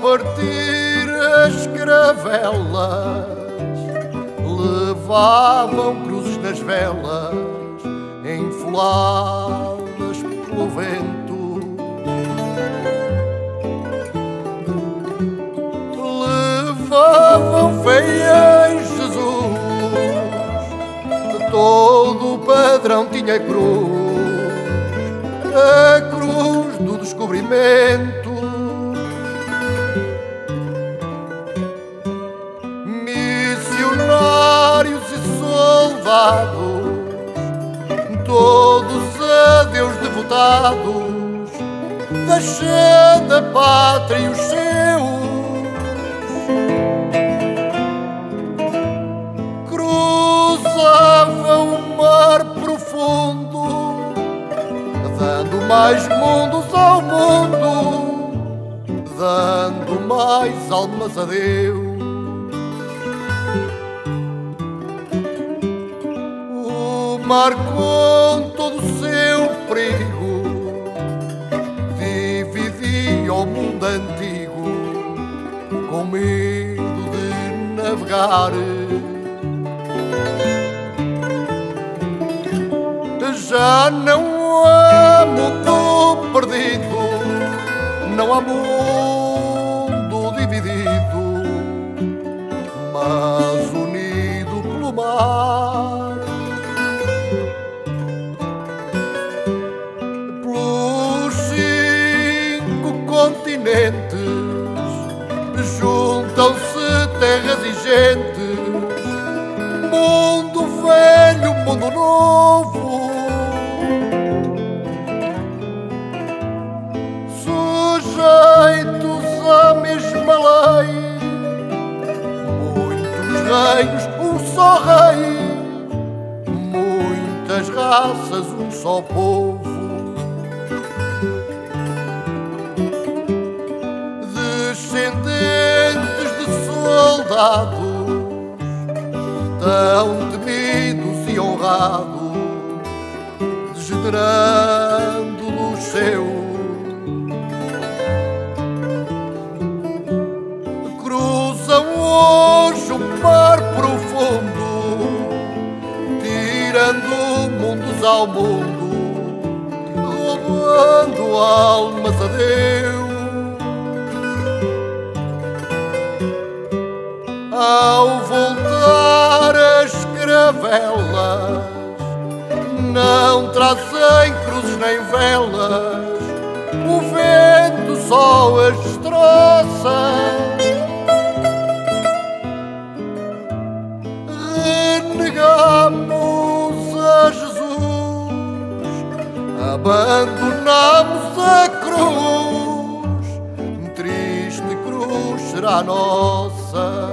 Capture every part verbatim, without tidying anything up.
partir as caravelas, levavam cruzes nas velas, enfoladas pelo vento. Levavam fé em Jesus, de todo o padrão tinha cruz, a cruz do descobrimento. Missionários e soldados, todos a Deus devotados, deixando a pátria e os seus, cruzavam o mar profundo, dando mais mundos ao mundo, dando mais almas a Deus. O mar com todo o seu perigo dividia o mundo antigo, com medo de navegar. Já não há mundo perdido, não há mundo dividido, mas unido pelo mar, pelos cinco continentes, juntam-se terras e gentes, mundo velho, mundo novo, sujeitos à mesma lei, muitos reinos, um só rei, muitas raças, um só povo. Descendentes de soldados, tão temidos e honrados, degenerando dos seus, cruzam hoje o mar profundo, tirando mundos ao mundo, roubando almas a Deus. Ao voltar as caravelas, não trazem cruzes nem velas, o vento só as destroça. Renegamos a Jesus, abandonamos a cruz, triste cruz será nossa.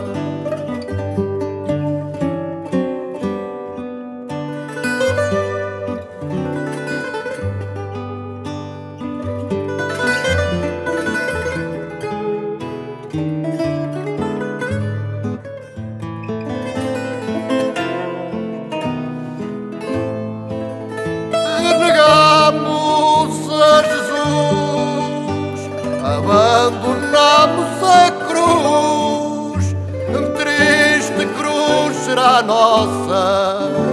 Renegamos a Jesus, abandonamos a cruz, triste cruz será nossa.